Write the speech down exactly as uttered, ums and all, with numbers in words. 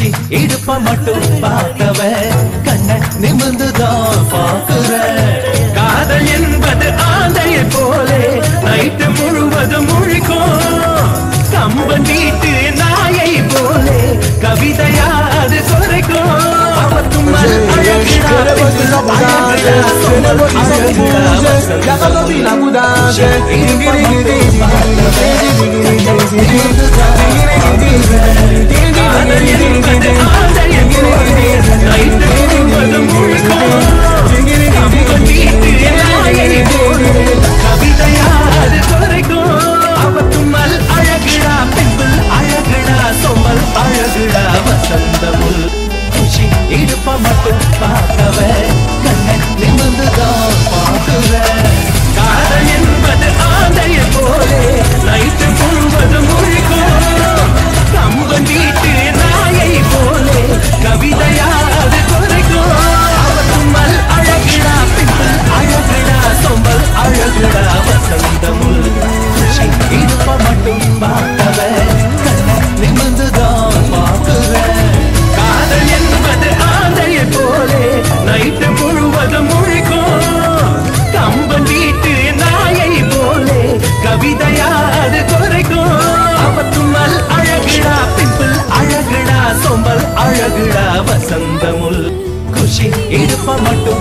குஷி இடுப்ப மட்டும் பார்த்தவ கண்ண நிமிர்ந்துதான் பார்க்கிற காதல் என்பது ஆந்தையை போலே நைட்டு முழுவதும் முழிக்கும் கம்பன் வீட்டு நாயை போலே கவிதையா அது குறைக்கும் அவத்தும் இடுப்ப மட்டும் பார்த்தவ கண்ணை நிமிர்ந்துதான் பார்க்கிற காதல் என்பது ஆந்தையை போலே நைட்டு முழுவதும் முழிக்கும் கம்பன் வீட்டு நாயை போலே கவிதையா அது குறைக்கும் அவத்தும்மல் அழகிடா பிம்பல் அழகிடா சொம்பல் அழகிடா வசந்தமுல் குஷி இடுப்ப மட்டும் பார்த்தவ கண்ணை நிமிர்ந்துதான் பார்க்கிற காதல் என்பது ஆந்தையை போலே நைட்டு முழுவதும் முழிக்கும் கம்பன் வீட்டு நாயை போலே கவிதையா அது குறைக்கும் அவத்தும்மல் அழகிடா பிம்பிள் அழகிடா சொம்பல் அழகிடா வசந்தமுல் குஷி இடுப்ப மட்டும்